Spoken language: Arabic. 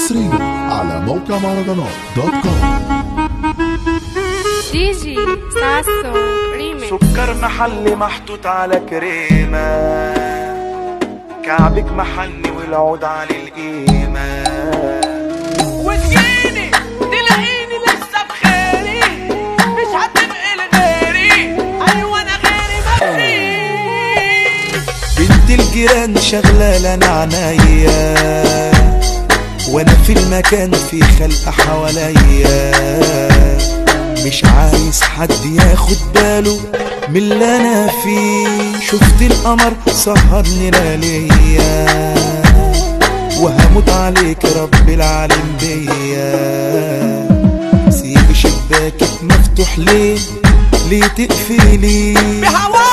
حصريا على موقع مهرجانات دوت كوم. دي جي ساسو ريميكس. سكر محلي محطوط على كريمة، كعبك محني والعود على القيمة، وتجيني تلاقيني لسه بخيري، مش هتبقي لغيري، ايوه انا غيري مفيش. بنت الجيران شغلة لنا عنايا، وانا في المكان في خلق حواليا، مش عايز حد ياخد باله من اللي انا فيه. شفت القمر سهرني لياليا، وهموت عليك رب العالم بيا. سيب شباكك مفتوح ليه تقفلي؟ بهواك